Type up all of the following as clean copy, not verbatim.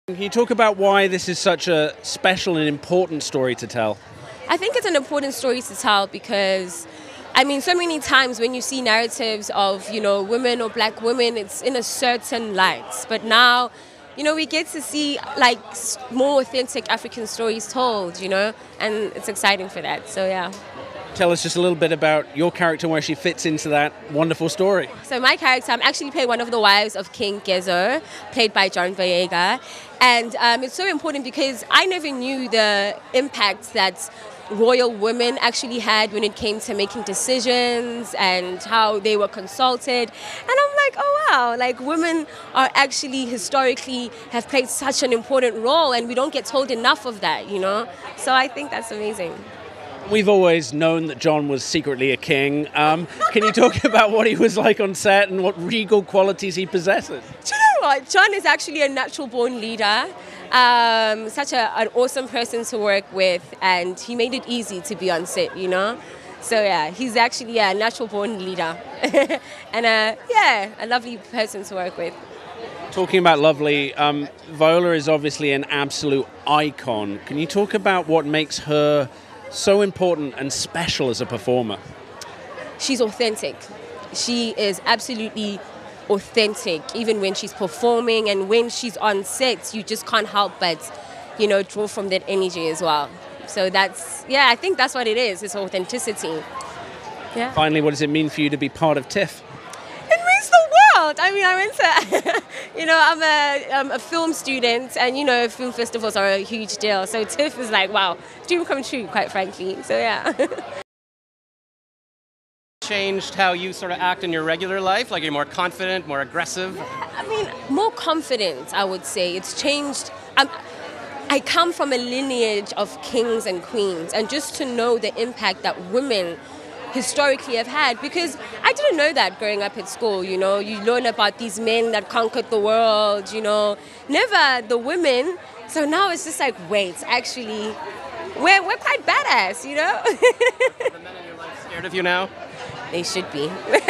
Can you talk about why this is such a special and important story to tell? I think it's an important story to tell because, I mean, so many times when you see narratives of, women or black women, it's in a certain light. But now, we get to see like more authentic African stories told, and it's exciting for that. So, yeah. Tell us just a little bit about your character and where she fits into that wonderful story. So my character, I'm actually playing one of the wives of King Gezo, played by John Boyega. And it's so important because I never knew the impact that royal women actually had when it came to making decisions and how they were consulted. And I'm like, oh wow, like women are actually historically have played such an important role and we don't get told enough of that, So I think that's amazing. We've always known that John was secretly a king. Can you talk about what he was like on set and what regal qualities he possesses? Do you know what? John is actually a natural-born leader. Such an awesome person to work with, and he made it easy to be on set, So yeah, he's actually a natural-born leader, and a lovely person to work with. Talking about lovely, Viola is obviously an absolute icon. Can you talk about what makes her so important and special as a performer? She's authentic. She is absolutely authentic, even when she's performing and when she's on set, you just can't help but, draw from that energy as well. So I think that's what it is, it's authenticity. Yeah. Finally, what does it mean for you to be part of TIFF? It means the world. I mean, I went to, I'm a film student and, film festivals are a huge deal. So TIFF is like, wow, dream come true, quite frankly. So, yeah. Changed how you sort of act in your regular life? Like you're more confident, more aggressive? I mean, more confident, I would say. It's changed. I come from a lineage of kings and queens, and just to know the impact that women historically have had, because I didn't know that growing up at school, you learn about these men that conquered the world, never the women. So now it's just like, wait, actually, we're quite badass, The men in your life scared of you now? They should be.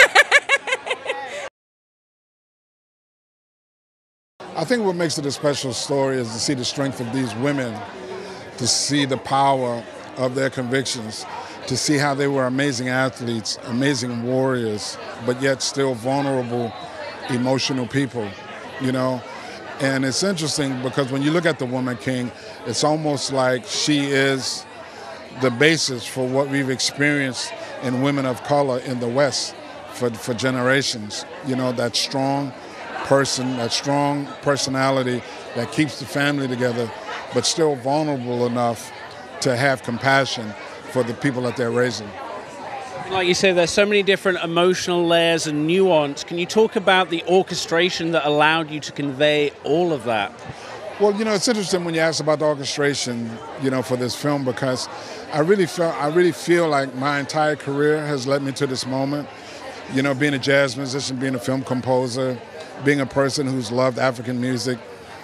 I think what makes it a special story is to see the strength of these women, to see the power of their convictions, to see how they were amazing athletes, amazing warriors, but yet still vulnerable, emotional people, And it's interesting because when you look at the woman king, it's almost like she is the basis for what we've experienced in women of color in the West for generations. That strong person, that strong personality that keeps the family together, but still vulnerable enough to have compassion for the people that they're raising. Like you say, there's so many different emotional layers and nuance. Can you talk about the orchestration that allowed you to convey all of that? Well, it's interesting when you ask about the orchestration, for this film, because I really feel like my entire career has led me to this moment. Being a jazz musician, being a film composer, being a person who's loved African music,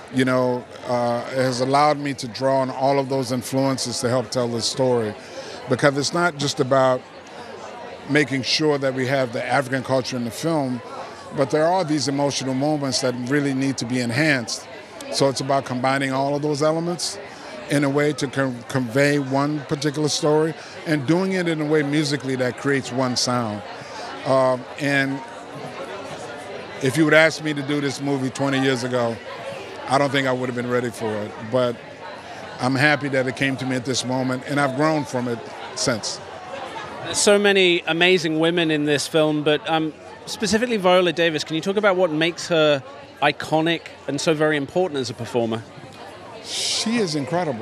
has allowed me to draw on all of those influences to help tell this story. Because it's not just about making sure that we have the African culture in the film, but there are these emotional moments that really need to be enhanced. So it's about combining all of those elements in a way to convey one particular story and doing it in a way musically that creates one sound. And if you would ask me to do this movie 20 years ago, I don't think I would have been ready for it. But I'm happy that it came to me at this moment, and I've grown from it since. There's so many amazing women in this film, but specifically Viola Davis, can you talk about what makes her iconic and so very important as a performer? She is incredible.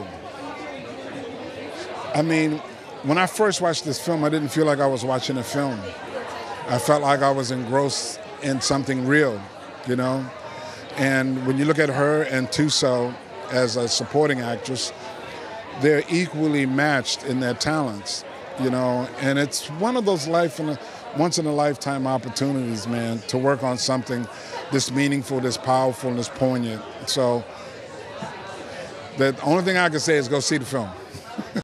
I mean, when I first watched this film, I didn't feel like I was watching a film. I felt like I was engrossed in something real, And when you look at her and Thuso as a supporting actress, they're equally matched in their talents, And it's one of those once-in-a-lifetime opportunities, man, to work on something this meaningful, this powerful, and this poignant. So the only thing I can say is go see the film.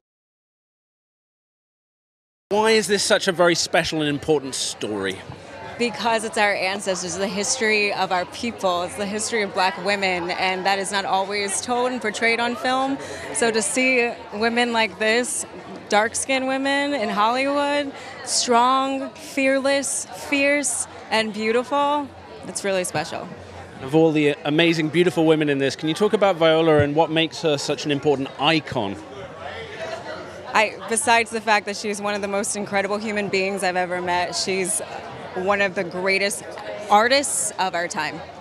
Why is this such a very special and important story? Because it's our ancestors, the history of our people, it's the history of black women, and that is not always told and portrayed on film. So to see women like this, dark-skinned women in Hollywood, strong, fearless, fierce, and beautiful, it's really special. Of all the amazing, beautiful women in this, can you talk about Viola and what makes her such an important icon? Besides the fact that she's one of the most incredible human beings I've ever met, she's one of the greatest artists of our time.